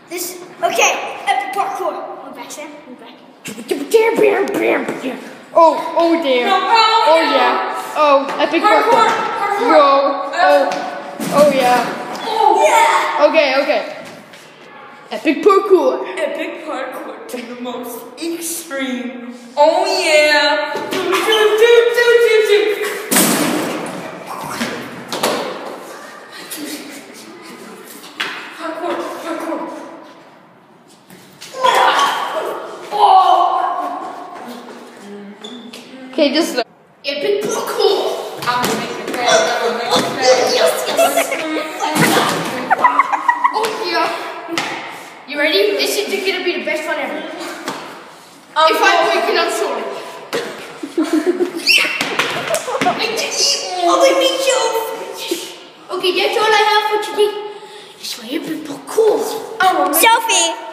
This, okay, epic parkour. Move back, Sam. Move back. Oh damn. Oh yeah. Oh, epic parkour. Whoa. Oh yeah. Oh yeah. Okay. Epic parkour. Epic parkour to the most extreme. Oh yeah. Parkour. Okay, just Epic parkour. I'm gonna make it fast. Oh yeah. You ready? This is gonna be the best one ever. If I break it, I'm sorry. Okay, that's all I have for today. This way, epic parkour. Selfie.